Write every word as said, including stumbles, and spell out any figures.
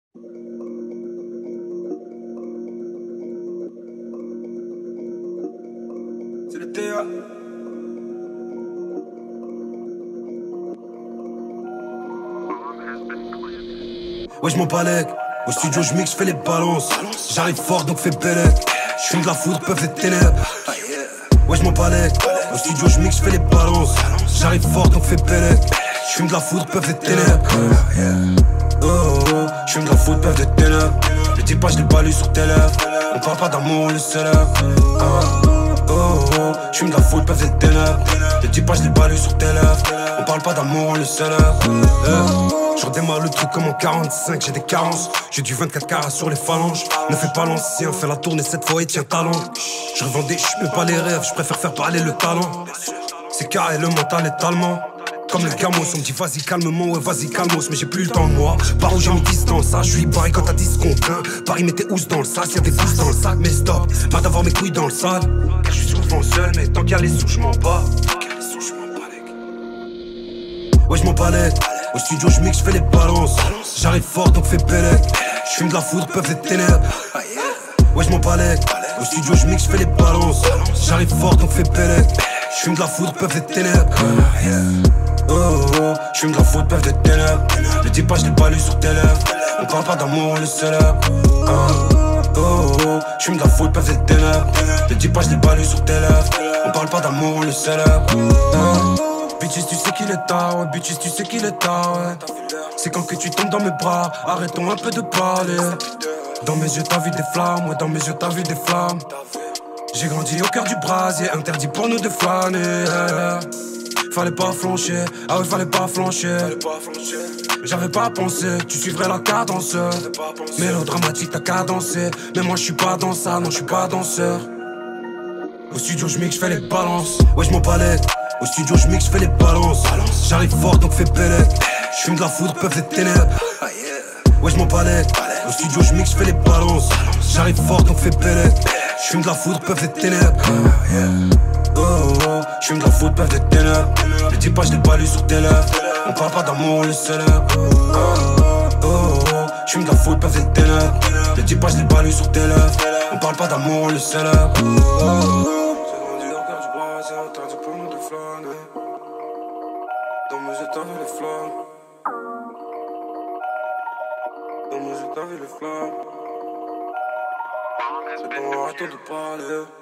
C'est le T A. Ouais, je m'en balèque. Au studio, je mixe, je fais les balances. J'arrive fort, donc fais bellec. Je fume de la foudre, peuvent les ténèbres. Ouais, je m'en balèque. Au studio, je mixe, je fais les balances. J'arrive fort, donc fais bellec. Je fume de la foudre, peuvent les ténèbres. Oh, oh, oh. Je fume de la foudre, peuvent les ténèbres. Le dis pas, je l'ai balu sur tes lèvres. On parle pas d'amour, on le célèbre. Oh, oh, oh. Je fume de la foudre, peuvent les ténèbres. Le dis pas, je l'ai balu sur tes lèvres. On parle pas d'amour, on le célèbre. Yeah. Je redémarre le truc comme en quarante-cinq, j'ai des carences. J'ai du vingt-quatre carats sur les phalanges. Ne fais pas l'ancien, fais la tournée cette fois et tiens talent. Je revendais, je mets pas les rêves, je préfère faire parler le talent. C'est carré, le mental est allemand. Comme le gamos, on me dit vas-y calmement, ouais vas-y calmos. Mais j'ai plus le temps moi, par où j'ai mis distance. Ça, je suis pareil quand t'as dix contre un. Paris met tes housses dans le sac, y'a des pouces dans le sac. Mais stop, pas d'avoir mes couilles dans le sale. Car je suis souvent seul, mais tant qu'il y a les sous, je m'en bats. Ouais, je m'en balèque. Au studio, je mixe, je fais les balances. J'arrive fort, donc fais bellec. Je fume de la foudre, peuvent les ténèbres. Ouais, je m'en balèque. Au studio, je mixe, je fais les balances. J'arrive fort, donc fais bellec. Je fume de la foudre, peuvent les ténèbres. Oh, oh, oh. Je fume de la foudre, peuvent les ténèbres. Le dis pas, je l'ai balu sur tes lèvres. On parle pas d'amour, on le célèbre. Oh, oh, oh. Je fume de la foudre, peuvent les ténèbres. Le dis pas, je l'ai balu sur tes lèvres. On parle pas d'amour, on le célèbre. Oh. Bitches, tu sais qu'il est tard, ouais, bitches, tu sais qu'il est tard, ouais. C'est quand que tu tombes dans mes bras, arrêtons un peu de parler. Dans mes yeux t'as vu des flammes, ouais, dans mes yeux t'as vu des flammes. J'ai grandi au cœur du brasier, interdit pour nous de flâner, yeah. Fallait pas flancher, ah ouais, fallait pas flancher. J'avais pas pensé, tu suivrais la cadence. Mélodramatique, t'as cadencé. Mais moi je suis pas dans ça, non je suis pas danseur. Au studio je mixe, je fais les balances. Ouais, je m'en balèque. Au studio je mixe, je fais les balances. J'arrive fort donc fais bellec. Je fume de la foudre, peuvent les ténèbres. Ouais, je m'en balèque. Au studio je mixe, je fais les balances. J'arrive fort donc fais bellec. Je fume de la foudre, peuvent les ténèbres. Oh, oh, oh. Je fume de la foudre, peuvent les ténèbres. Le dis pas, je l'ai balu sur tes lèvres. On parle pas d'amour, on le célèbre. Oh, oh, oh. Je fume de la foudre, peuvent les ténèbres. Le dis pas, je l'ai balu sur tes lèvres. On parle pas d'amour, on le célèbre. Oh. Dans mes yeux t'as vu les flammes. Dans mes yeux t'as vu les flammes. C'est pour arrêter de parler.